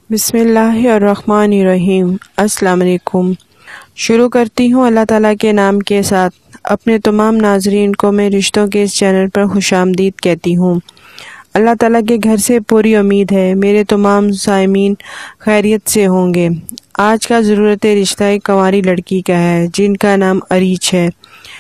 बिस्मिल्लाहिर्रहमानिर्रहीम। अस्सलाम वालेकुम। शुरू करती हूँ अल्लाह ताला के नाम के साथ। अपने तमाम नाजरीन को मैं रिश्तों के इस चैनल पर खुशामदीद कहती हूँ। अल्लाह ताला के घर से पूरी उम्मीद है मेरे तमाम साइमीन खैरियत से होंगे। आज का ज़रूरत रिश्ता एक कंवारी लड़की का है जिनका नाम अरीज है।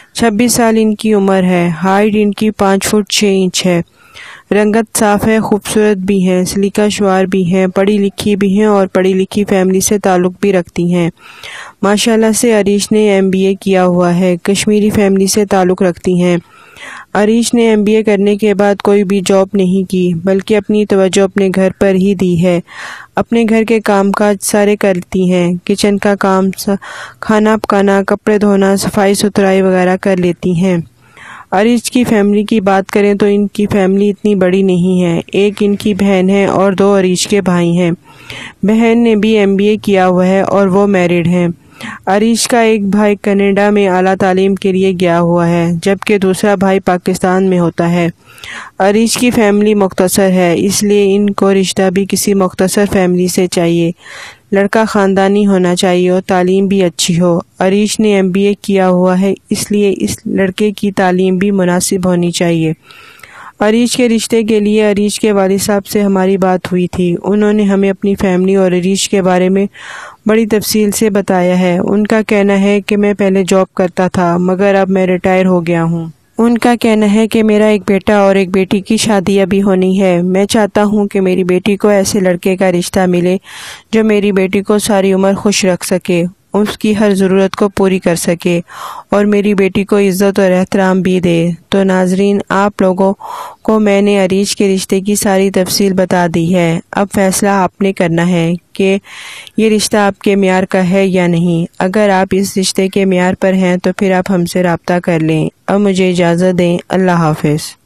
26 साल इनकी उम्र है। हाइट इनकी 5 फुट 6 इंच है। रंगत साफ़ है, खूबसूरत भी हैं, सलीका शुआर भी हैं, पढ़ी लिखी भी हैं और पढ़ी लिखी फैमिली से ताल्लुक़ भी रखती हैं। माशाल्लाह से अरीश ने MBA किया हुआ है। कश्मीरी फैमिली से ताल्लुक़ रखती हैं। अरीश ने MBA करने के बाद कोई भी जॉब नहीं की बल्कि अपनी तवज्जो अपने घर पर ही दी है। अपने घर के कामकाज सारे करती हैं। किचन का काम, खाना पकाना, कपड़े धोना, सफाई सुथराई वगैरह कर लेती हैं। अरीज की फैमिली की बात करें तो इनकी फैमिली इतनी बड़ी नहीं है। एक इनकी बहन है और 2 अरीज के भाई हैं। बहन ने भी MBA किया हुआ है और वो मैरिड हैं। अरीज का एक भाई कनाडा में आला तालीम के लिए गया हुआ है जबकि दूसरा भाई पाकिस्तान में होता है। अरीज की फैमिली मुख्तसर है इसलिए इनको रिश्ता भी किसी मुख्तसर फैमिली से चाहिए। लड़का ख़ानदानी होना चाहिए और तालीम भी अच्छी हो। अरीज ने MBA किया हुआ है इसलिए इस लड़के की तालीम भी मुनासिब होनी चाहिए। अरीज के रिश्ते के लिए अरीज के वालिद साहब से हमारी बात हुई थी। उन्होंने हमें अपनी फैमिली और अरीज के बारे में बड़ी तफसील से बताया है। उनका कहना है कि मैं पहले जॉब करता था मगर अब मैं रिटायर हो गया हूँ। उनका कहना है कि मेरा एक बेटा और एक बेटी की शादी अभी होनी है। मैं चाहता हूँ कि मेरी बेटी को ऐसे लड़के का रिश्ता मिले जो मेरी बेटी को सारी उम्र खुश रख सके, उसकी हर ज़रूरत को पूरी कर सके और मेरी बेटी को इज़्ज़त और एहतराम भी दे। तो नाजरीन, आप लोगों को मैंने अरीज के रिश्ते की सारी तफसील बता दी है। अब फैसला आपने करना है कि ये रिश्ता आपके म्यार का है या नहीं। अगर आप इस रिश्ते के म्यार पर हैं तो फिर आप हमसे रब्ता कर लें। अब मुझे इजाज़त दें। अल्लाह हाफ़िज़।